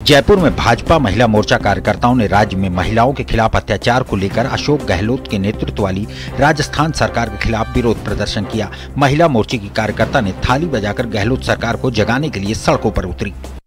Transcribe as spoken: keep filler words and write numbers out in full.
जयपुर में भाजपा महिला मोर्चा कार्यकर्ताओं ने राज्य में महिलाओं के खिलाफ अत्याचार को लेकर अशोक गहलोत के नेतृत्व वाली राजस्थान सरकार के खिलाफ विरोध प्रदर्शन किया। महिला मोर्चे की कार्यकर्ता ने थाली बजाकर गहलोत सरकार को जगाने के लिए सड़कों पर उतरी।